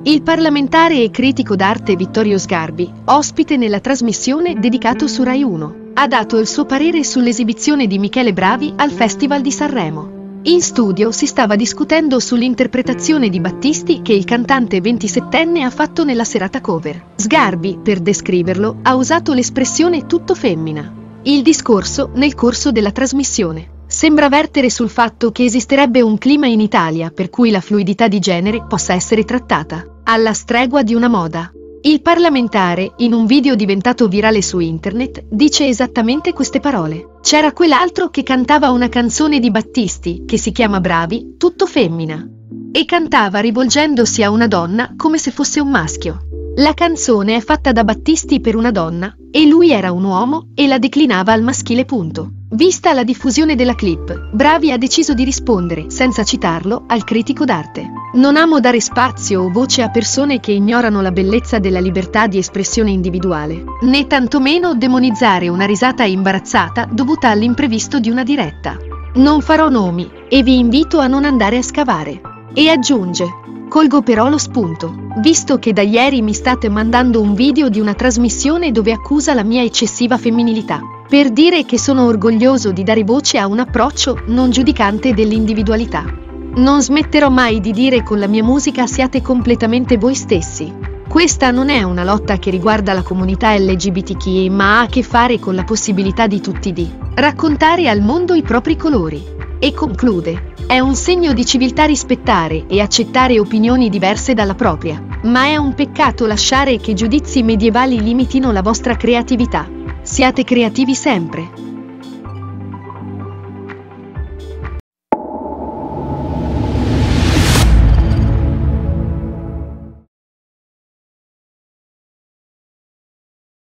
Il parlamentare e critico d'arte Vittorio Sgarbi, ospite nella trasmissione dedicato su Rai 1, ha dato il suo parere sull'esibizione di Michele Bravi al Festival di Sanremo. In studio si stava discutendo sull'interpretazione di Battisti che il cantante 27enne ha fatto nella serata cover. Sgarbi, per descriverlo, ha usato l'espressione tutto femmina. Il discorso, nel corso della trasmissione, sembra vertere sul fatto che esisterebbe un clima in Italia per cui la fluidità di genere possa essere trattata alla stregua di una moda. Il parlamentare, in un video diventato virale su internet, dice esattamente queste parole. C'era quell'altro che cantava una canzone di Battisti, che si chiama Bravi, tutto femmina. E cantava rivolgendosi a una donna come se fosse un maschio. La canzone è fatta da Battisti per una donna, e lui era un uomo, e la declinava al maschile punto. Vista la diffusione della clip, Bravi ha deciso di rispondere, senza citarlo, al critico d'arte. Non amo dare spazio o voce a persone che ignorano la bellezza della libertà di espressione individuale, né tantomeno demonizzare una risata imbarazzata dovuta all'imprevisto di una diretta. Non farò nomi, e vi invito a non andare a scavare. E aggiunge: colgo però lo spunto, visto che da ieri mi state mandando un video di una trasmissione dove accusa la mia eccessiva femminilità, per dire che sono orgoglioso di dare voce a un approccio non giudicante dell'individualità. Non smetterò mai di dire con la mia musica siate completamente voi stessi. Questa non è una lotta che riguarda la comunità LGBTQI, ma ha a che fare con la possibilità di tutti di raccontare al mondo i propri colori. E conclude: è un segno di civiltà rispettare e accettare opinioni diverse dalla propria, ma è un peccato lasciare che giudizi medievali limitino la vostra creatività. Siate creativi sempre.